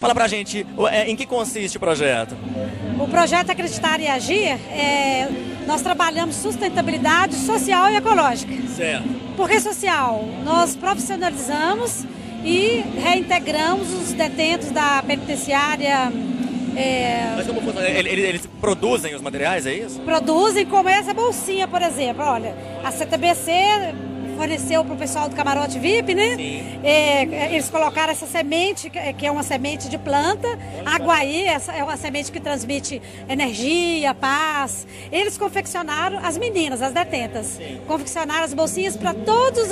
Fala pra gente, em que consiste o projeto? O projeto Acreditar e Agir, nós trabalhamos sustentabilidade social e ecológica. Certo. Por que social? Nós profissionalizamos e reintegramos os detentos da penitenciária. Mas como funciona? Eles produzem os materiais, é isso? Produzem, como essa bolsinha, por exemplo. Olha, a CTBC forneceu para o pessoal do camarote VIP, né? Sim. Eles colocaram essa semente, que é uma semente de planta, Aguaí, essa é uma semente que transmite energia, paz. Eles confeccionaram, as meninas, as detentas, Sim. confeccionaram as bolsinhas para todos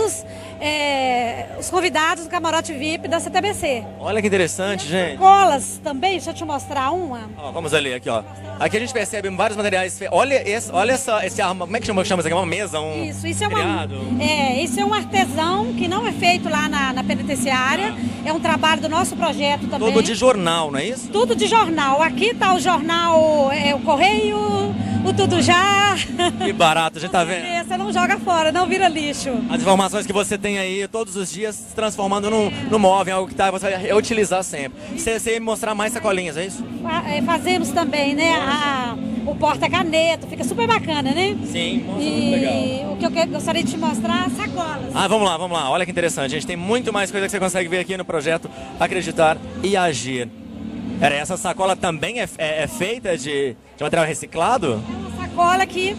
os convidados do camarote VIP da CTBC. Olha que interessante, gente. Colas também, deixa eu te mostrar uma. Ó, vamos ali, aqui, ó. Aqui a gente percebe vários materiais. Olha esse arma, como é que chama isso aqui? Uma mesa, Isso é uma. criado? Isso é um artesão que não é feito lá na penitenciária. É um trabalho do nosso projeto também. Todo de jornal, não é isso? Tudo de jornal. Aqui tá o jornal, o Correio, o Tudo Já. Que barato, a gente tá vendo. Você não joga fora, não vira lixo. As informações que você tem aí todos os dias se transformando no móvel, algo que você vai reutilizar sempre. Você ia mostrar mais sacolinhas, é isso? Fazemos também, né? O porta-caneta, fica super bacana, né? Sim, muito legal. legal. O que eu gostaria de te mostrar, sacolas. Vamos lá. Olha que interessante. A gente tem muito mais coisa que você consegue ver aqui no projeto Acreditar e Agir. Essa sacola também é feita de material reciclado? É uma sacola que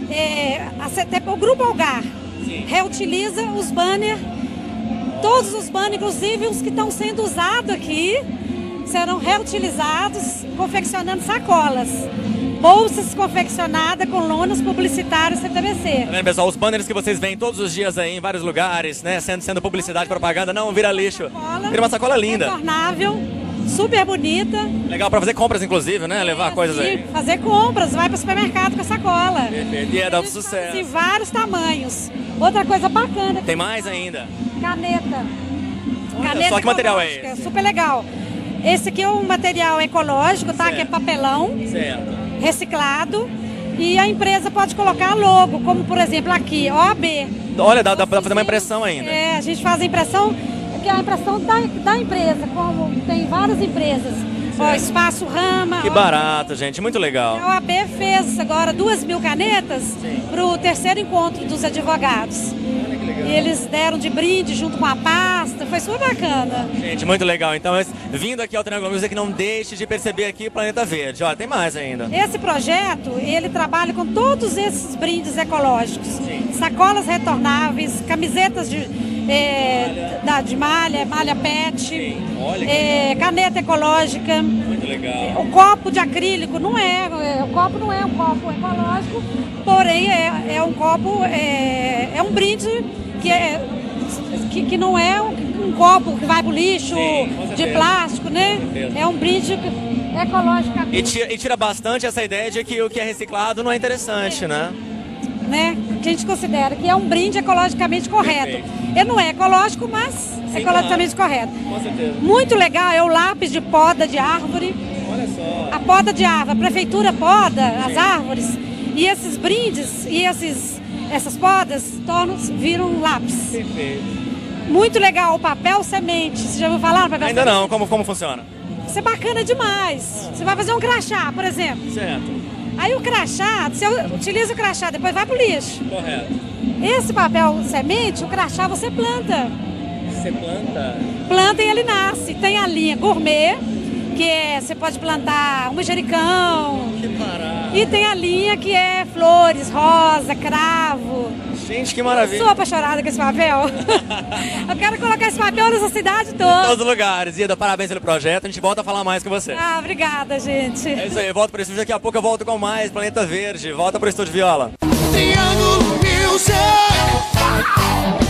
o Grupo Algar reutiliza os banners, todos os banners, inclusive os que estão sendo usados aqui, serão reutilizados, confeccionando sacolas. Bolsas confeccionadas com lonas publicitárias CTBC. Tá vendo, pessoal? Os banners que vocês veem todos os dias aí em vários lugares, né? Sendo publicidade, propaganda, não vira lixo. Vira uma sacola linda. Retornável, super bonita. Legal pra fazer compras, inclusive, né? Levar coisas aí. Fazer compras, vai pro supermercado com a sacola. Perfeito. E dá sucesso. Em vários tamanhos. Outra coisa bacana. Tem mais ainda? Caneta. Olha só que material é esse? Super legal. Esse aqui é um material ecológico, tá? Certo. Que é papelão. Certo. Reciclado, e a empresa pode colocar logo, como por exemplo aqui, OAB. Olha, dá pra fazer uma impressão ainda. A gente faz a imprão, que é a impressão da empresa, como tem várias empresas. Ó, Espaço Rama. Que barato, gente, muito legal. A OAB fez agora 2.000 canetas para o terceiro encontro dos advogados. Olha que legal. E eles deram de brinde junto com a pasta, foi super bacana. Gente, muito legal. Então, vindo aqui ao Triângulo Music, não deixe de perceber aqui o Planeta Verde. Olha, tem mais ainda. Esse projeto, ele trabalha com todos esses brindes ecológicos. Sim. Sacolas retornáveis, camisetas de malha PET, Sim. Olha caneta ecológica. muito legal. O copo de acrílico o copo não é um copo ecológico, porém é um copo, é um brinde que não é um copo que vai pro lixo. Sim, de plástico, né? É um brinde ecológico. E tira bastante essa ideia de que o que é reciclado não é interessante, né? Que a gente considera que é um brinde ecologicamente correto. Perfeito. Ele não é ecológico, mas ecologicamente correto. Com certeza. Muito legal é o lápis de poda de árvore. Olha só. A poda de árvore, a prefeitura poda as árvores e esses brindes e essas podas viram lápis. Perfeito. Muito legal o papel semente. Você já ouviu falar no papel Ainda semente? não, como funciona? Isso é bacana demais. Você vai fazer um crachá, por exemplo. Certo. Aí o crachá, você utiliza o crachá, depois vai pro lixo. Correto. Esse papel semente, o crachá você planta. Você planta? Planta e ele nasce. Tem a linha gourmet, que você pode plantar um manjericão. Que barato. E tem a linha que é flores, rosa, cravo. Gente, que maravilha. Eu sou apaixonada com esse papel. Eu quero colocar esse papel nessa cidade Em toda. todos os lugares. Ida, parabéns pelo projeto. A gente volta a falar mais com você. Obrigada, gente. É isso aí, eu volto pro estúdio. Daqui a pouco eu volto com mais Planeta Verde. Volta pro estúdio Viola. Triângulo Music.